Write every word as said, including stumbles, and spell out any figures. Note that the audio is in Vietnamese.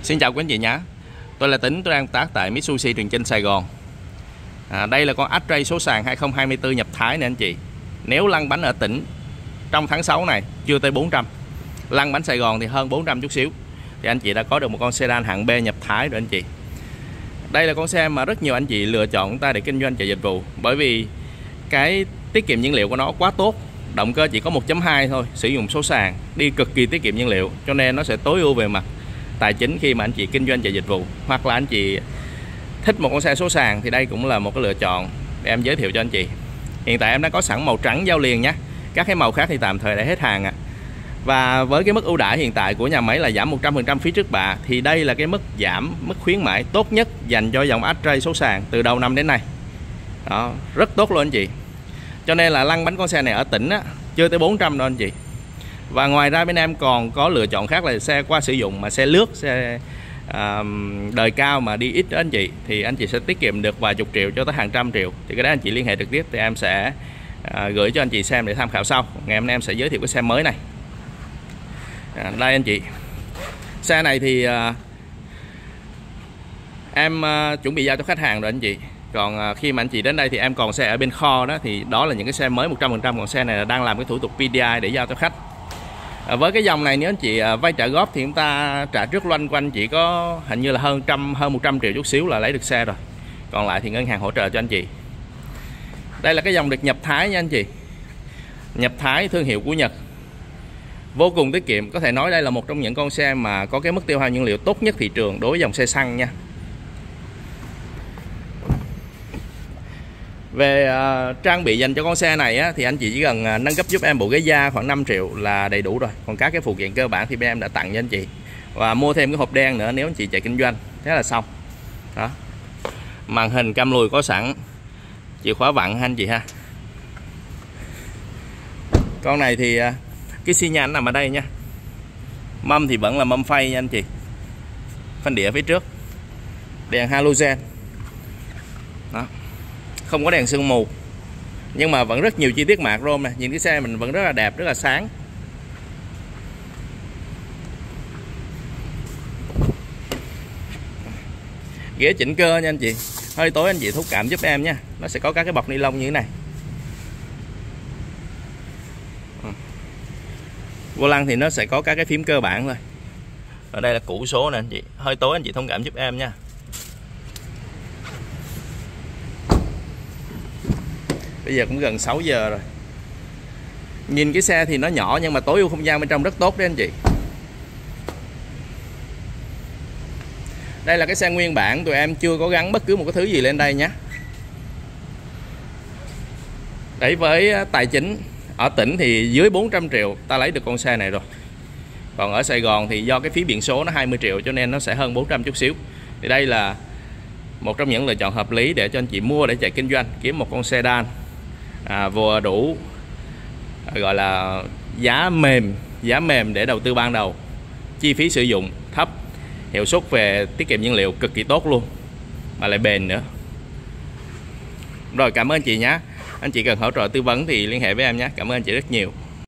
Xin chào quý anh chị nhé. Tôi là Tính, tôi đang tác tại Mitsubishi Trường Chinh, Sài Gòn. à, Đây là con X-Ray số sàn hai không hai tư nhập Thái nè anh chị. Nếu lăn bánh ở tỉnh trong tháng sáu này chưa tới bốn trăm, lăn bánh Sài Gòn thì hơn bốn trăm chút xíu, thì anh chị đã có được một con sedan hạng B nhập Thái rồi anh chị. Đây là con xe mà rất nhiều anh chị lựa chọn ta để kinh doanh chạy dịch vụ, bởi vì cái tiết kiệm nhiên liệu của nó quá tốt. Động cơ chỉ có một chấm hai thôi, sử dụng số sàn, đi cực kỳ tiết kiệm nhiên liệu, cho nên nó sẽ tối ưu về mặt tài chính khi mà anh chị kinh doanh chạy dịch vụ. Hoặc là anh chị thích một con xe số sàn thì đây cũng là một cái lựa chọn để em giới thiệu cho anh chị. Hiện tại em đã có sẵn màu trắng giao liền nhé, các cái màu khác thì tạm thời đã hết hàng ạ. À. Và với cái mức ưu đãi hiện tại của nhà máy là giảm một trăm phần trăm phí trước bạ, thì đây là cái mức giảm, mức khuyến mãi tốt nhất dành cho dòng X-Ray số sàn từ đầu năm đến nay. Đó, rất tốt luôn anh chị. Cho nên là lăn bánh con xe này ở tỉnh á, chưa tới bốn trăm đâu anh chị. Và ngoài ra bên em còn có lựa chọn khác là xe qua sử dụng, mà xe lướt, xe à, đời cao mà đi ít đó anh chị, thì anh chị sẽ tiết kiệm được vài chục triệu cho tới hàng trăm triệu. Thì cái đó anh chị liên hệ trực tiếp thì em sẽ à, gửi cho anh chị xem để tham khảo sau. Ngày hôm nay em sẽ giới thiệu cái xe mới này. à, Đây anh chị, xe này thì à, em à, chuẩn bị giao cho khách hàng rồi anh chị. Còn à, khi mà anh chị đến đây thì em còn xe ở bên kho đó, thì đó là những cái xe mới một trăm phần trăm. Còn xe này là đang làm cái thủ tục pê đê i để giao cho khách. À, với cái dòng này nếu anh chị à, vay trả góp thì chúng ta trả trước loanh quanh chỉ có hình như là hơn trăm hơn một trăm triệu chút xíu là lấy được xe rồi. Còn lại thì ngân hàng hỗ trợ cho anh chị. Đây là cái dòng được nhập Thái nha anh chị. Nhập Thái, thương hiệu của Nhật, vô cùng tiết kiệm. Có thể nói đây là một trong những con xe mà có cái mức tiêu hao nhiên liệu tốt nhất thị trường đối với dòng xe xăng nha. Về uh, trang bị dành cho con xe này á, thì anh chị chỉ cần uh, nâng cấp giúp em bộ ghế da khoảng năm triệu là đầy đủ rồi. Còn các cái phụ kiện cơ bản thì bên em đã tặng cho anh chị. Và mua thêm cái hộp đen nữa nếu anh chị chạy kinh doanh. Thế là xong. Đó. Màn hình cam lùi có sẵn, chìa khóa vặn ha anh chị ha. Con này thì uh, cái xi nhan nằm ở đây nha. Mâm thì vẫn là mâm phay nha anh chị. Phanh đĩa phía trước, đèn halogen. Đó. Không có đèn sương mù, nhưng mà vẫn rất nhiều chi tiết mạc rôm nè. Nhìn cái xe mình vẫn rất là đẹp, rất là sáng. Ghế chỉnh cơ nha anh chị. Hơi tối anh chị thúc cảm giúp em nha. Nó sẽ có các cái bọc ni lông như thế này. Vô lăng thì nó sẽ có các cái phím cơ bản thôi. Ở đây là củ số nè anh chị. Hơi tối anh chị thông cảm giúp em nha. Bây giờ cũng gần sáu giờ rồi. Nhìn cái xe thì nó nhỏ nhưng mà tối ưu không gian bên trong rất tốt đấy anh chị. Đây là cái xe nguyên bản, tụi em chưa có gắn bất cứ một cái thứ gì lên đây nhé. Đấy, với tài chính ở tỉnh thì dưới bốn trăm triệu ta lấy được con xe này rồi. Còn ở Sài Gòn thì do cái phí biển số nó hai mươi triệu cho nên nó sẽ hơn bốn trăm chút xíu. Thì đây là một trong những lựa chọn hợp lý để cho anh chị mua để chạy kinh doanh, kiếm một con sedan à, vừa đủ gọi là giá mềm, giá mềm để đầu tư ban đầu, chi phí sử dụng thấp, hiệu suất về tiết kiệm nhiên liệu cực kỳ tốt luôn, mà lại bền nữa. Rồi, cảm ơn anh chị nhé. Anh chị cần hỗ trợ tư vấn thì liên hệ với em nhé. Cảm ơn anh chị rất nhiều.